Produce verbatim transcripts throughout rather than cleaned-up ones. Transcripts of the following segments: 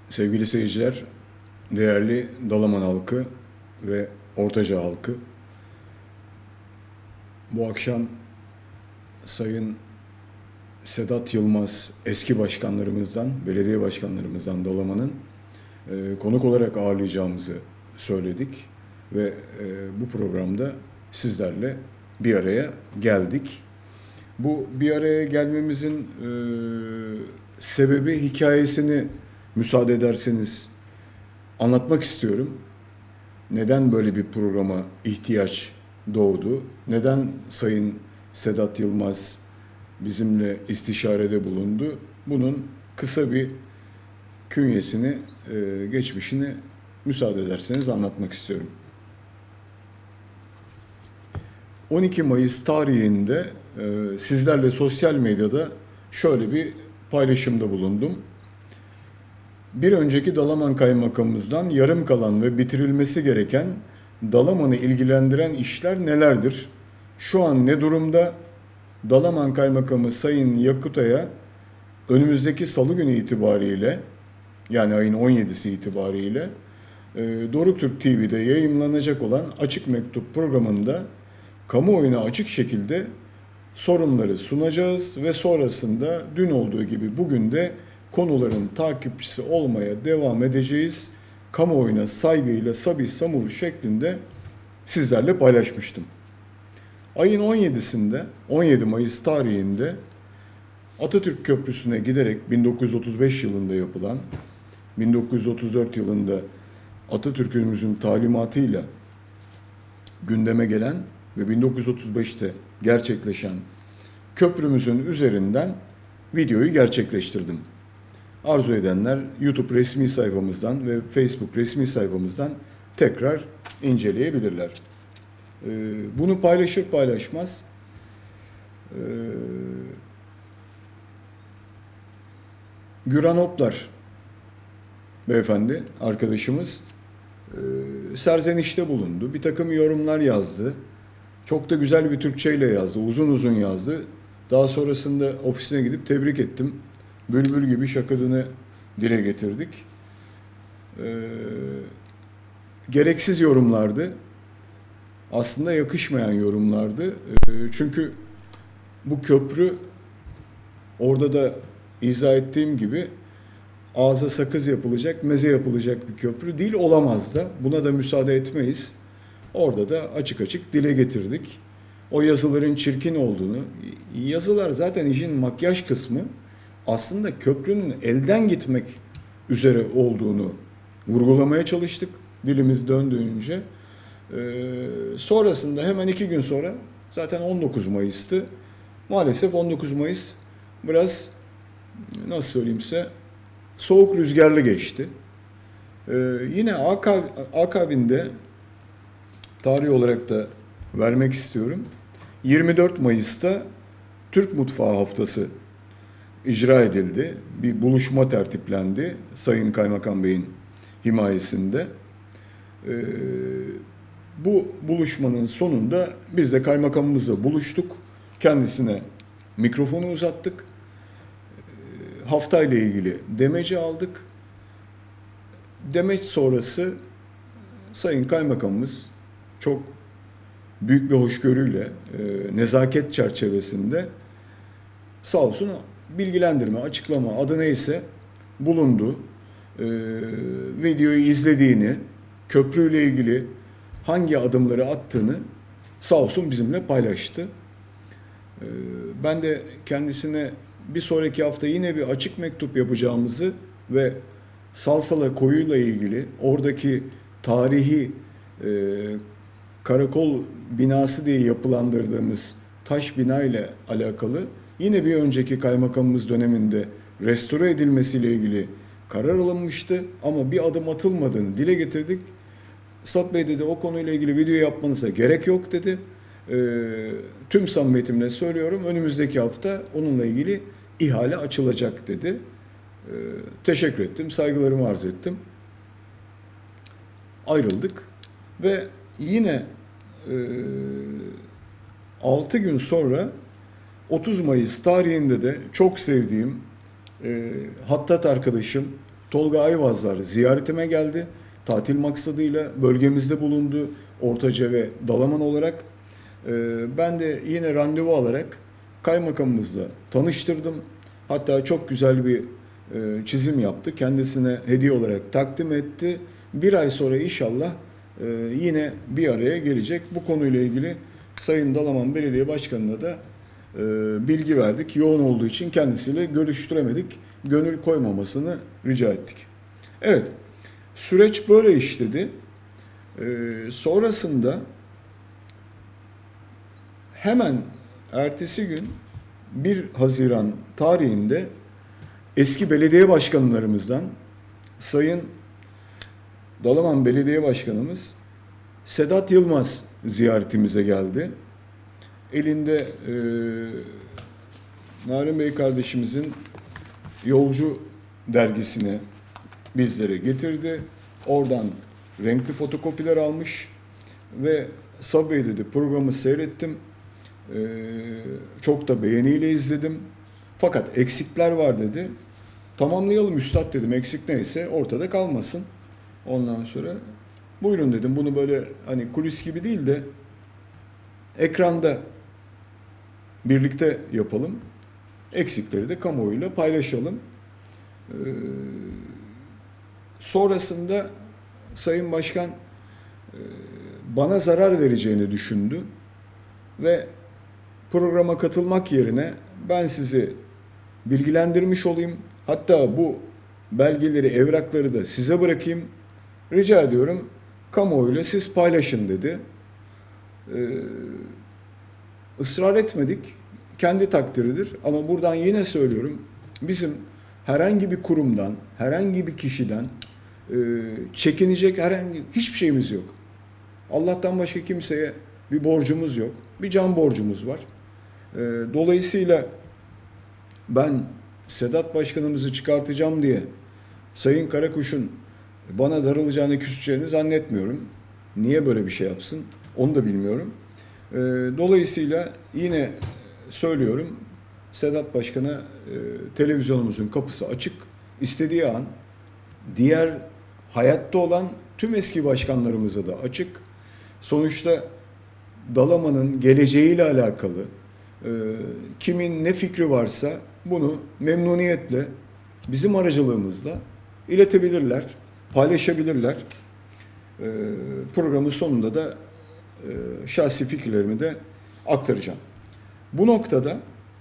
Sevgili seyirciler, değerli Dalaman halkı ve Ortaca halkı, bu akşam Sayın Sedat Yılmaz eski başkanlarımızdan, belediye başkanlarımızdan Dalaman'ın e, konuk olarak ağırlayacağımızı söyledik ve e, bu programda sizlerle bir araya geldik. Bu bir araya gelmemizin e, sebebi, hikayesini müsaade ederseniz anlatmak istiyorum. Neden böyle bir programa ihtiyaç doğdu? Neden Sayın Sedat Yılmaz bizimle istişarede bulundu? Bunun kısa bir künyesini, e, geçmişini müsaade ederseniz anlatmak istiyorum. on iki Mayıs tarihinde e, sizlerle sosyal medyada şöyle bir paylaşımda bulundum. Bir önceki Dalaman Kaymakamımızdan yarım kalan ve bitirilmesi gereken Dalaman'ı ilgilendiren işler nelerdir? Şu an ne durumda? Dalaman Kaymakamı Sayın Yakutay'a önümüzdeki salı günü itibariyle, yani ayın on yedisi itibariyle e, Doruk Türk T V'de yayımlanacak olan Açık Mektup programında kamuoyuna açık şekilde sorunları sunacağız ve sonrasında dün olduğu gibi bugün de konuların takipçisi olmaya devam edeceğiz. Kamuoyuna saygıyla Sabih Samur şeklinde sizlerle paylaşmıştım. Ayın on yedisinde, on yedi Mayıs tarihinde Atatürk Köprüsü'ne giderek bin dokuz yüz otuz beş yılında yapılan, bin dokuz yüz otuz dört yılında Atatürk'ümüzün talimatıyla gündeme gelen ve bin dokuz yüz otuz beşte gerçekleşen köprümüzün üzerinden videoyu gerçekleştirdim. Arzu edenler YouTube resmi sayfamızdan ve Facebook resmi sayfamızdan tekrar inceleyebilirler. Bunu paylaşır paylaşmaz Güran Oplar beyefendi, arkadaşımız serzenişte bulundu. Bir takım yorumlar yazdı. Çok da güzel bir Türkçeyle yazdı. Uzun uzun yazdı. Daha sonrasında ofisine gidip tebrik ettim. Bülbül gibi şakadını dile getirdik. Ee, gereksiz yorumlardı. Aslında yakışmayan yorumlardı. Ee, çünkü bu köprü, orada da izah ettiğim gibi, ağza sakız yapılacak, meze yapılacak bir köprü değil, olamaz da. Buna da müsaade etmeyiz. Orada da açık açık dile getirdik. O yazıların çirkin olduğunu, yazılar zaten işin makyaj kısmı, aslında köprünün elden gitmek üzere olduğunu vurgulamaya çalıştık dilimiz döndüğünce. Ee, sonrasında hemen iki gün sonra, zaten on dokuz Mayıs'tı. Maalesef on dokuz Mayıs biraz, nasıl söyleyeyim size, soğuk rüzgarlı geçti. Ee, yine akabinde tarih olarak da vermek istiyorum. yirmi dört Mayıs'ta Türk Mutfağı Haftası icra edildi. Bir buluşma tertiplendi Sayın Kaymakam Bey'in himayesinde. Ee, bu buluşmanın sonunda biz de kaymakamımızla buluştuk. Kendisine mikrofonu uzattık. Ee, haftayla ilgili demeci aldık. Demeç sonrası Sayın Kaymakamımız çok büyük bir hoşgörüyle, e, nezaket çerçevesinde sağ olsun bilgilendirme, açıklama, adı neyse bulundu. E, videoyu izlediğini, köprüyle ilgili hangi adımları attığını sağ olsun bizimle paylaştı. E, ben de kendisine bir sonraki hafta yine bir açık mektup yapacağımızı ve Salsala Koyu'yla ilgili oradaki tarihi e, karakol binası diye yapılandırdığımız taş bina ile alakalı yine bir önceki kaymakamımız döneminde restore edilmesiyle ilgili karar alınmıştı ama bir adım atılmadığını dile getirdik. Sat Bey dedi, o konuyla ilgili video yapmanıza gerek yok dedi. E, tüm samimiyetimle söylüyorum, önümüzdeki hafta onunla ilgili ihale açılacak dedi. E, teşekkür ettim, saygılarımı arz ettim. Ayrıldık ve yine e, altı gün sonra otuz Mayıs tarihinde de çok sevdiğim e, Hattat arkadaşım Tolga Ayvazlar ziyaretime geldi. Tatil maksadıyla bölgemizde bulundu. Ortaca ve Dalaman olarak. Ee, ben de yine randevu alarak kaymakamımızla tanıştırdım. Hatta çok güzel bir e, çizim yaptı. Kendisine hediye olarak takdim etti. Bir ay sonra inşallah e, yine bir araya gelecek. Bu konuyla ilgili Sayın Dalaman Belediye Başkanı'na da e, bilgi verdik. Yoğun olduğu için kendisiyle görüştüremedik. Gönül koymamasını rica ettik. Evet, süreç böyle işledi. E, sonrasında hemen ertesi gün bir Haziran tarihinde eski belediye başkanlarımızdan Sayın Dalaman Belediye Başkanımız Sedat Yılmaz ziyaretimize geldi. Elinde e, Narin Bey kardeşimizin Yolcu dergisini bizlere getirdi. Oradan renkli fotokopiler almış ve Sabah dedi programı seyrettim. Ee, çok da beğeniyle izledim. Fakat eksikler var dedi. Tamamlayalım üstad dedim. Eksik neyse ortada kalmasın. Ondan sonra buyurun dedim. Bunu böyle hani kulis gibi değil de ekranda birlikte yapalım. Eksikleri de kamuoyuyla paylaşalım. Ee, sonrasında Sayın Başkan e, bana zarar vereceğini düşündü ve programa katılmak yerine ben sizi bilgilendirmiş olayım. Hatta bu belgeleri, evrakları da size bırakayım. Rica ediyorum kamuoyuyla siz paylaşın dedi. Ee, ısrar etmedik. Kendi takdiridir. Ama buradan yine söylüyorum. Bizim herhangi bir kurumdan, herhangi bir kişiden e, çekinecek herhangi hiçbir şeyimiz yok. Allah'tan başka kimseye bir borcumuz yok. Bir can borcumuz var. E, dolayısıyla ben Sedat Başkanımızı çıkartacağım diye Sayın Karakuş'un bana darılacağını, küseceğini zannetmiyorum. Niye böyle bir şey yapsın? Onu da bilmiyorum. E, dolayısıyla yine söylüyorum, Sedat Başkan'a e, televizyonumuzun kapısı açık. İstediği an diğer hayatta olan tüm eski başkanlarımıza da açık. Sonuçta Dalaman'ın geleceğiyle alakalı e, kimin ne fikri varsa bunu memnuniyetle bizim aracılığımızla iletebilirler, paylaşabilirler. E, programın sonunda da e, şahsi fikirlerimi de aktaracağım. Bu noktada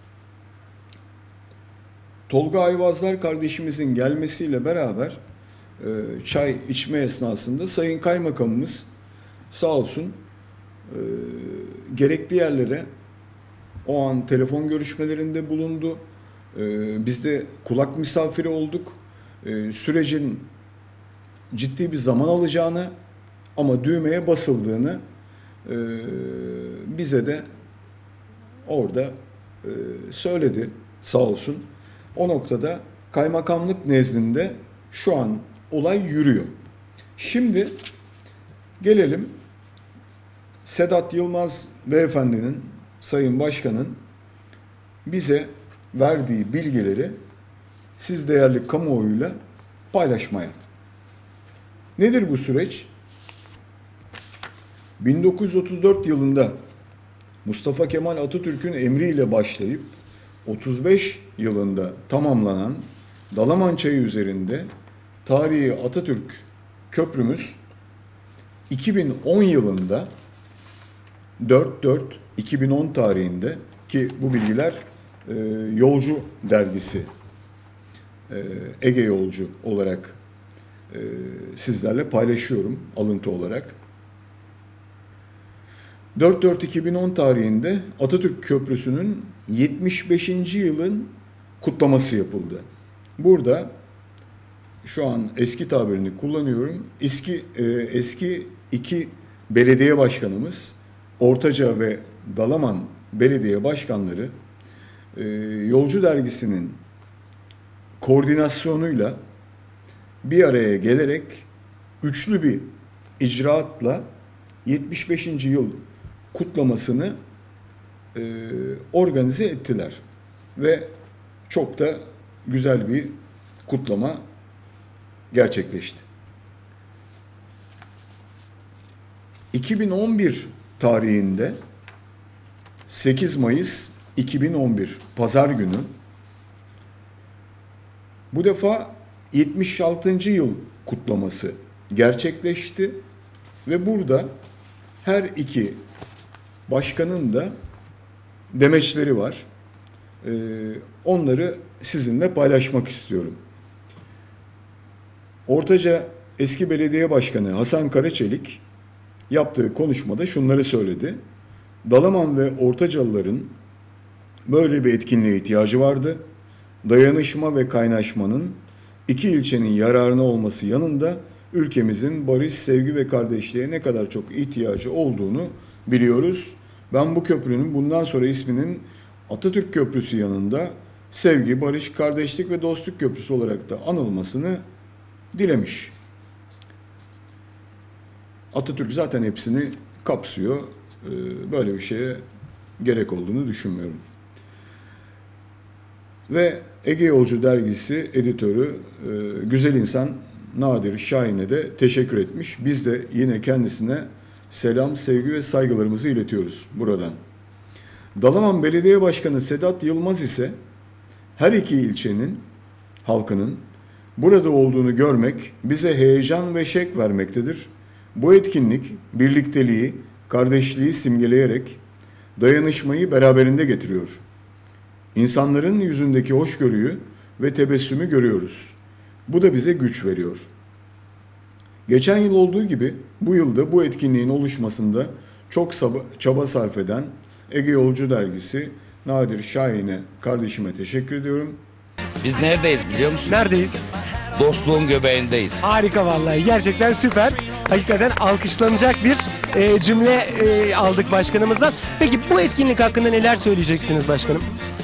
Tolga Ayvazlar kardeşimizin gelmesiyle beraber e, çay içme esnasında Sayın Kaymakamımız sağ olsun e, gerekli yerlere o an telefon görüşmelerinde bulundu. E, biz de kulak misafiri olduk. E, sürecin ciddi bir zaman alacağını ama düğmeye basıldığını e, bize de orada e, söyledi sağ olsun. O noktada kaymakamlık nezdinde şu an olay yürüyor. Şimdi gelelim Sedat Yılmaz beyefendinin, Sayın Başkan'ın bize verdiği bilgileri siz değerli kamuoyuyla paylaşmaya. Nedir bu süreç? bin dokuz yüz otuz dört yılında Mustafa Kemal Atatürk'ün emriyle başlayıp otuz beş yılında tamamlanan Dalaman Çayı üzerinde tarihi Atatürk Köprümüz iki bin on yılında dört dört iki bin on tarihinde ki bu bilgiler e, Yolcu dergisi e, Ege Yolcu olarak e, sizlerle paylaşıyorum alıntı olarak. dört dört iki bin on tarihinde Atatürk Köprüsü'nün yetmiş beşinci yılın kutlaması yapıldı. Burada şu an eski tabirini kullanıyorum. Eski e, eski iki belediye başkanımız Ortaca ve Dalaman belediye başkanları e, Yolcu dergisinin koordinasyonuyla bir araya gelerek üçlü bir icraatla yetmiş beşinci yıl kutlamasını e, organize ettiler ve çok da güzel bir kutlama gerçekleşti. iki bin on bir tarihinde sekiz Mayıs iki bin on bir Pazar günü bu defa yetmiş altıncı yıl kutlaması gerçekleşti ve burada her iki başkanın da demeçleri var. Ee, onları sizinle paylaşmak istiyorum. Ortaca eski belediye başkanı Hasan Karaçelik yaptığı konuşmada şunları söyledi. Dalaman ve Ortacalıların böyle bir etkinliğe ihtiyacı vardı. Dayanışma ve kaynaşmanın iki ilçenin yararına olması yanında ülkemizin barış, sevgi ve kardeşliğe ne kadar çok ihtiyacı olduğunu biliyoruz. Ben bu köprünün bundan sonra isminin Atatürk Köprüsü yanında sevgi, barış, kardeşlik ve dostluk köprüsü olarak da anılmasını dilemiş. Atatürk zaten hepsini kapsıyor. Böyle bir şeye gerek olduğunu düşünmüyorum. Ve Ege Yolcu dergisi editörü güzel insan Nadir Şahin'e de teşekkür etmiş. Biz de yine kendisine selam, sevgi ve saygılarımızı iletiyoruz buradan. Dalaman Belediye Başkanı Sedat Yılmaz ise her iki ilçenin halkının burada olduğunu görmek bize heyecan ve şevk vermektedir. Bu etkinlik birlikteliği, kardeşliği simgeleyerek dayanışmayı beraberinde getiriyor. İnsanların yüzündeki hoşgörüyü ve tebessümü görüyoruz. Bu da bize güç veriyor. Geçen yıl olduğu gibi bu yılda bu etkinliğin oluşmasında çok çaba sarf eden Ege Yolcu dergisi Nadir Şahin'e, kardeşime teşekkür ediyorum. Biz neredeyiz biliyor musun? Neredeyiz? Dostluğun göbeğindeyiz. Harika vallahi. Gerçekten süper. Hakikaten alkışlanacak bir e, cümle e, aldık başkanımızdan. Peki bu etkinlik hakkında neler söyleyeceksiniz başkanım?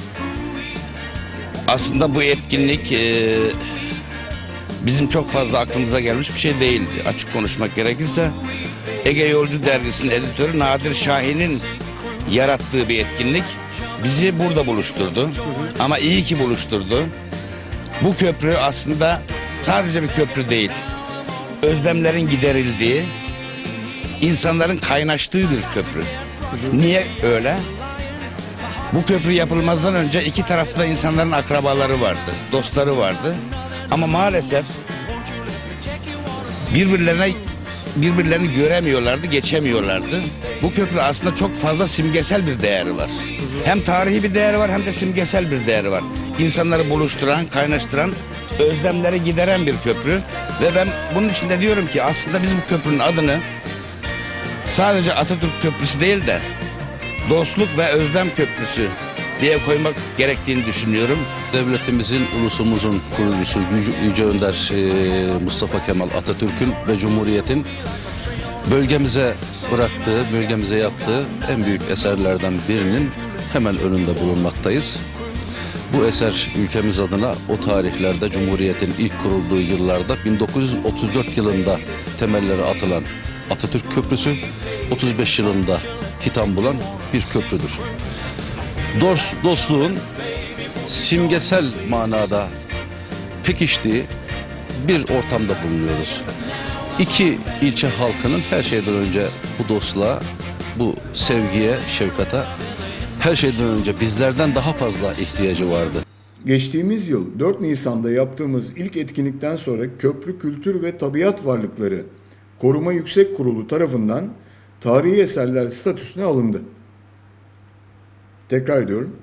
Aslında bu etkinlik e, bizim çok fazla aklımıza gelmiş bir şey değil. Açık konuşmak gerekirse Ege Yolcu dergisinin editörü Nadir Şahin'in yarattığı bir etkinlik. Bizi burada buluşturdu. Ama iyi ki buluşturdu. Bu köprü aslında sadece bir köprü değil. Özlemlerin giderildiği, insanların kaynaştığı bir köprü. Niye öyle? Bu köprü yapılmazdan önce iki tarafta insanların akrabaları vardı, dostları vardı. Ama maalesef birbirlerine birbirlerini göremiyorlardı, geçemiyorlardı. Bu köprü aslında çok fazla simgesel bir değeri var. Hem tarihi bir değeri var hem de simgesel bir değeri var. İnsanları buluşturan, kaynaştıran, özlemleri gideren bir köprü. Ve ben bunun için de diyorum ki aslında biz bu köprünün adını sadece Atatürk Köprüsü değil de Dostluk ve Özlem Köprüsü diye koymak gerektiğini düşünüyorum. Devletimizin, ulusumuzun kurucusu Yüce, Yüce Önder e, Mustafa Kemal Atatürk'ün ve Cumhuriyet'in bölgemize bıraktığı, bölgemize yaptığı en büyük eserlerden birinin hemen önünde bulunmaktayız. Bu eser ülkemiz adına o tarihlerde Cumhuriyet'in ilk kurulduğu yıllarda bin dokuz yüz otuz dört yılında temelleri atılan Atatürk Köprüsü, otuz beş yılında hitam bulan bir köprüdür. Dost, dostluğun simgesel manada pekiştiği bir ortamda bulunuyoruz. İki ilçe halkının her şeyden önce bu dostluğa, bu sevgiye, şefkate her şeyden önce bizlerden daha fazla ihtiyacı vardı. Geçtiğimiz yıl dört Nisan'da yaptığımız ilk etkinlikten sonra Köprü Kültür ve Tabiat Varlıkları Koruma Yüksek Kurulu tarafından tarihi eserler statüsüne alındı. Tekrar ediyorum.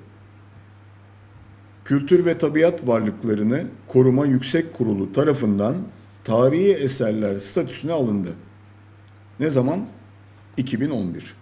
Kültür ve Tabiat Varlıklarını Koruma Yüksek Kurulu tarafından tarihi eserler statüsüne alındı. Ne zaman? iki bin on bir.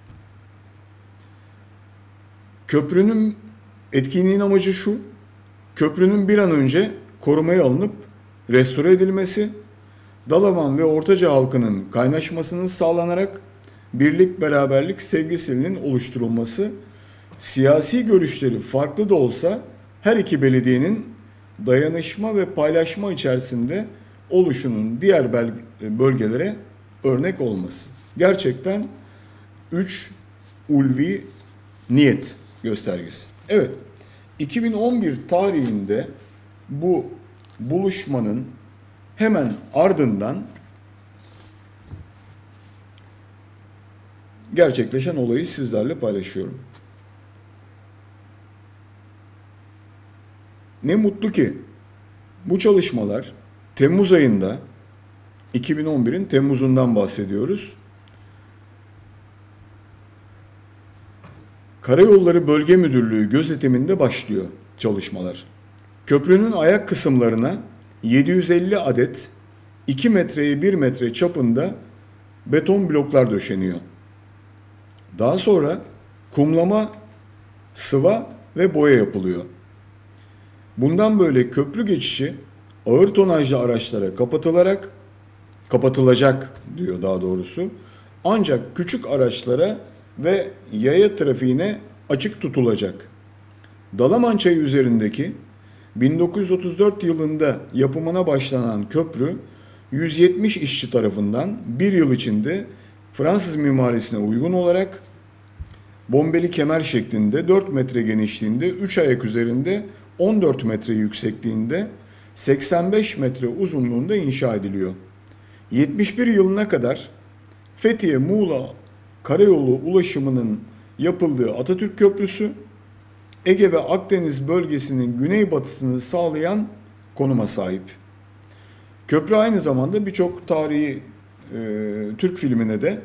Köprünün etkinliğin amacı şu: köprünün bir an önce korumaya alınıp restore edilmesi, Dalaman ve Ortaca halkının kaynaşmasının sağlanarak birlik, beraberlik, sevgisinin oluşturulması, siyasi görüşleri farklı da olsa her iki belediyenin dayanışma ve paylaşma içerisinde oluşunun diğer bölgelere örnek olması. Gerçekten üç ulvi niyet göstergesi. Evet, iki bin on bir tarihinde bu buluşmanın hemen ardından gerçekleşen olayı sizlerle paylaşıyorum. Ne mutlu ki bu çalışmalar Temmuz ayında, iki bin on birin Temmuz'undan bahsediyoruz. Karayolları Bölge Müdürlüğü gözetiminde başlıyor çalışmalar. Köprünün ayak kısımlarına yedi yüz elli adet iki metreye bir metre çapında beton bloklar döşeniyor. Daha sonra kumlama, sıva ve boya yapılıyor. Bundan böyle köprü geçişi ağır tonajlı araçlara kapatılarak, kapatılacak diyor daha doğrusu, ancak küçük araçlara ve yaya trafiğine açık tutulacak. Dalaman Çayı üzerindeki bin dokuz yüz otuz dört yılında yapımına başlanan köprü yüz yetmiş işçi tarafından bir yıl içinde Fransız mimarisine uygun olarak bombeli kemer şeklinde dört metre genişliğinde, üç ayak üzerinde on dört metre yüksekliğinde, seksen beş metre uzunluğunda inşa ediliyor. yetmiş bir yılına kadar Fethiye-Muğla karayolu ulaşımının yapıldığı Atatürk Köprüsü, Ege ve Akdeniz bölgesinin güneybatısını sağlayan konuma sahip. Köprü aynı zamanda birçok tarihi e, Türk filmine de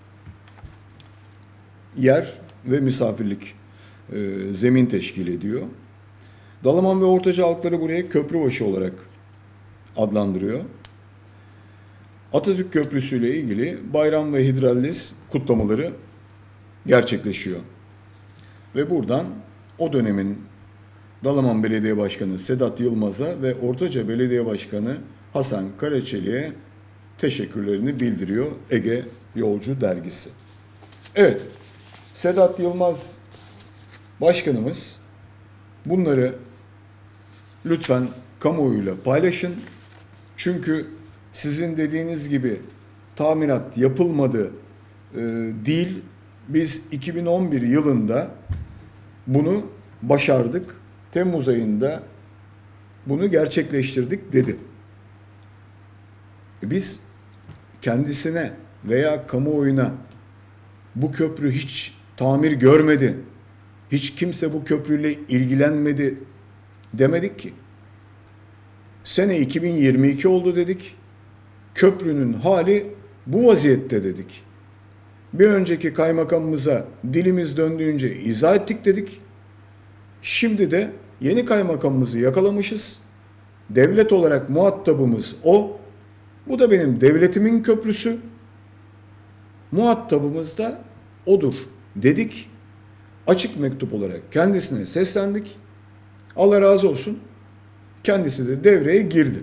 yer ve misafirlik e, zemin teşkil ediyor. Dalaman ve Ortaca halkları buraya Köprübaşı olarak adlandırıyor. Atatürk Köprüsü ile ilgili bayram ve hidralliz kutlamaları gerçekleşiyor. Ve buradan o dönemin Dalaman Belediye Başkanı Sedat Yılmaz'a ve Ortaca Belediye Başkanı Hasan Karaçeli'ye teşekkürlerini bildiriyor Ege Yolcu Dergisi. Evet, Sedat Yılmaz Başkanımız bunları lütfen kamuoyuyla paylaşın. Çünkü sizin dediğiniz gibi tamirat yapılmadı e, değil. Biz iki bin on bir yılında bunu başardık. Temmuz ayında bunu gerçekleştirdik dedi. Biz kendisine veya kamuoyuna bu köprü hiç tamir görmedi, hiç kimse bu köprüyle ilgilenmedi demedik ki. Sene iki bin yirmi iki oldu dedik. Köprünün hali bu vaziyette dedik. Bir önceki kaymakamımıza dilimiz döndüğünce izah ettik dedik. Şimdi de yeni kaymakamımızı yakalamışız. Devlet olarak muhatabımız o. Bu da benim devletimin köprüsü. Muhatabımız da odur dedik. Açık mektup olarak kendisine seslendik. Allah razı olsun. Kendisi de devreye girdi.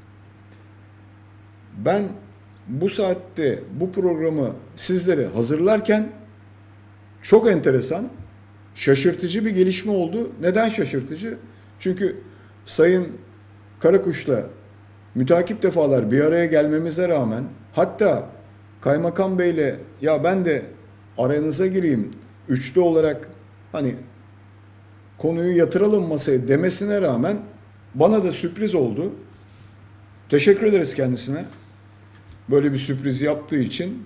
Ben bu saatte bu programı sizlere hazırlarken çok enteresan, şaşırtıcı bir gelişme oldu. Neden şaşırtıcı? Çünkü Sayın Karakuş'la mütakip defalar bir araya gelmemize rağmen, hatta Kaymakam Bey'le ya ben de aranıza gireyim, üçlü olarak hani konuyu yatıralım masaya demesine rağmen bana da sürpriz oldu. Teşekkür ederiz kendisine. Böyle bir sürpriz yaptığı için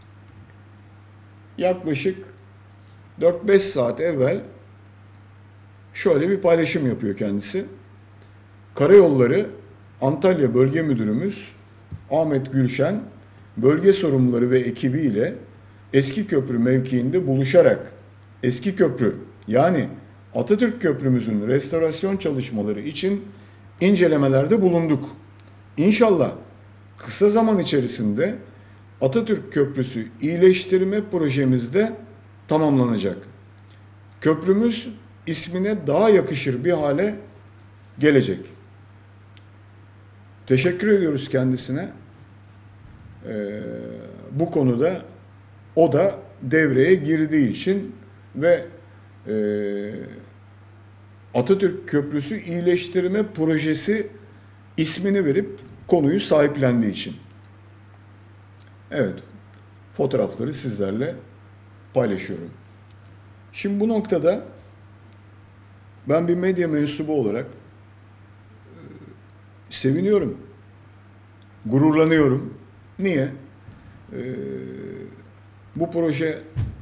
yaklaşık dört beş saat evvel şöyle bir paylaşım yapıyor kendisi. Karayolları Antalya Bölge Müdürümüz Ahmet Gülşen, bölge sorumluları ve ekibiyle Eski Köprü mevkiinde buluşarak Eski Köprü yani Atatürk Köprümüzün restorasyon çalışmaları için incelemelerde bulunduk. İnşallah kısa zaman içerisinde Atatürk Köprüsü iyileştirme projemiz de tamamlanacak. Köprümüz ismine daha yakışır bir hale gelecek. Teşekkür ediyoruz kendisine. Ee, bu konuda o da devreye girdiği için ve e, Atatürk Köprüsü iyileştirme projesi ismini verip konuyu sahiplendiği için. Evet, fotoğrafları sizlerle paylaşıyorum. Şimdi bu noktada ben bir medya mensubu olarak e, seviniyorum. gururlanıyorum. Niye? Ee, bu proje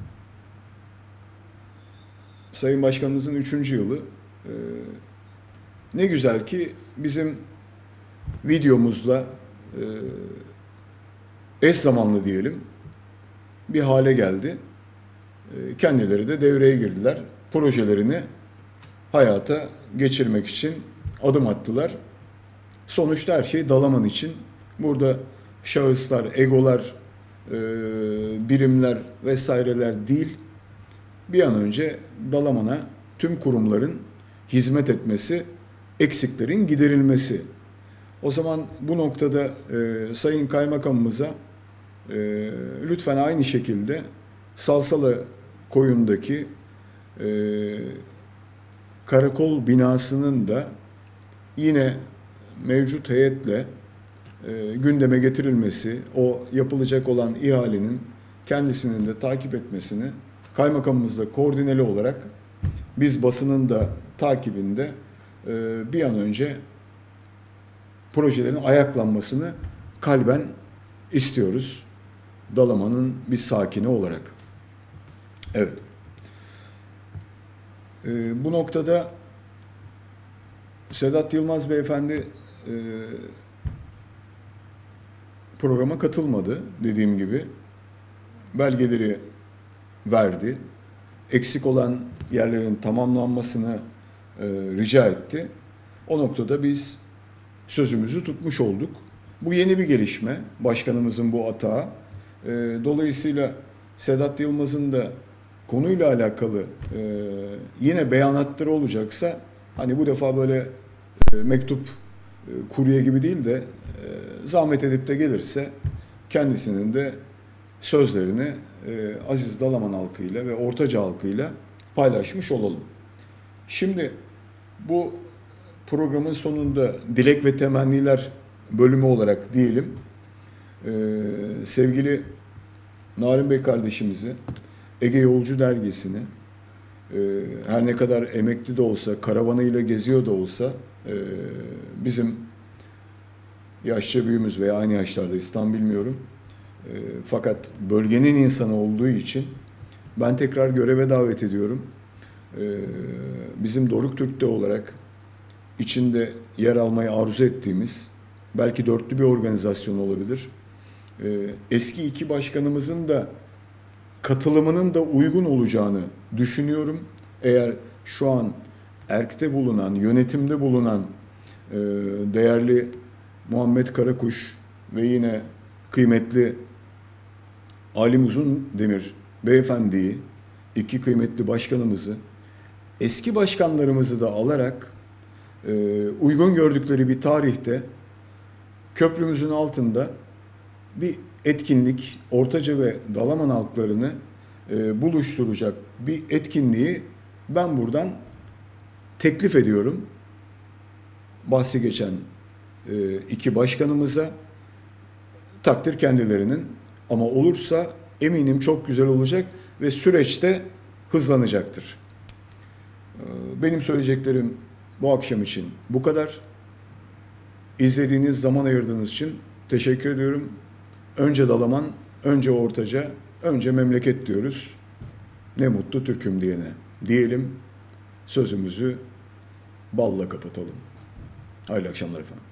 Sayın Başkanımızın üçüncü yılı. Ee, ne güzel ki bizim videomuzla e, eş zamanlı diyelim bir hale geldi. E, kendileri de devreye girdiler. Projelerini hayata geçirmek için adım attılar. Sonuçta her şey Dalaman için. Burada şahıslar, egolar, e, birimler vesaireler değil. Bir an önce Dalaman'a tüm kurumların hizmet etmesi, eksiklerin giderilmesi. O zaman bu noktada e, Sayın Kaymakamımıza e, lütfen aynı şekilde Salsalı Koyun'daki e, karakol binasının da yine mevcut heyetle e, gündeme getirilmesi, o yapılacak olan ihalenin kendisinin de takip etmesini kaymakamımızla koordineli olarak biz basının da takibinde e, bir an önce projelerin ayaklanmasını kalben istiyoruz. Dalaman'ın bir sakini olarak. Evet. E, bu noktada Sedat Yılmaz Beyefendi e, programa katılmadı dediğim gibi. Belgeleri verdi. Eksik olan yerlerin tamamlanmasını e, rica etti. O noktada biz sözümüzü tutmuş olduk. Bu yeni bir gelişme. Başkanımızın bu atağı. E, dolayısıyla Sedat Yılmaz'ın da konuyla alakalı e, yine beyanatları olacaksa hani bu defa böyle e, mektup e, kurye gibi değil de e, zahmet edip de gelirse kendisinin de sözlerini e, Aziz Dalaman halkıyla ve Ortaca halkıyla paylaşmış olalım. Şimdi bu programın sonunda dilek ve temenniler bölümü olarak diyelim e, sevgili Narin Bey kardeşimizi, Ege Yolcu dergisini e, her ne kadar emekli de olsa, karavanıyla geziyor da olsa e, bizim yaşça büyüğümüz veya aynı yaşlardayız tam bilmiyorum. E, fakat bölgenin insanı olduğu için ben tekrar göreve davet ediyorum. E, bizim Doruk Türk'te olarak içinde yer almayı arzu ettiğimiz belki dörtlü bir organizasyon olabilir. E, eski iki başkanımızın da katılımının da uygun olacağını düşünüyorum. Eğer şu an erkte bulunan, yönetimde bulunan e, değerli Muhammed Karakuş ve yine kıymetli Alim Uzundemir beyefendiyi, iki kıymetli başkanımızı, eski başkanlarımızı da alarak e, uygun gördükleri bir tarihte köprümüzün altında bir etkinlik, Ortaca ve Dalaman halklarını e, buluşturacak bir etkinliği ben buradan teklif ediyorum. Bahsi geçen e, iki başkanımıza, takdir kendilerinin, ama olursa eminim çok güzel olacak ve süreçte hızlanacaktır. E, benim söyleyeceklerim bu akşam için bu kadar. İzlediğiniz, zaman ayırdığınız için teşekkür ediyorum. Önce Dalaman, önce Ortaca, önce memleket diyoruz. Ne mutlu Türk'üm diyene diyelim. Sözümüzü balla kapatalım. Hayırlı akşamlar efendim.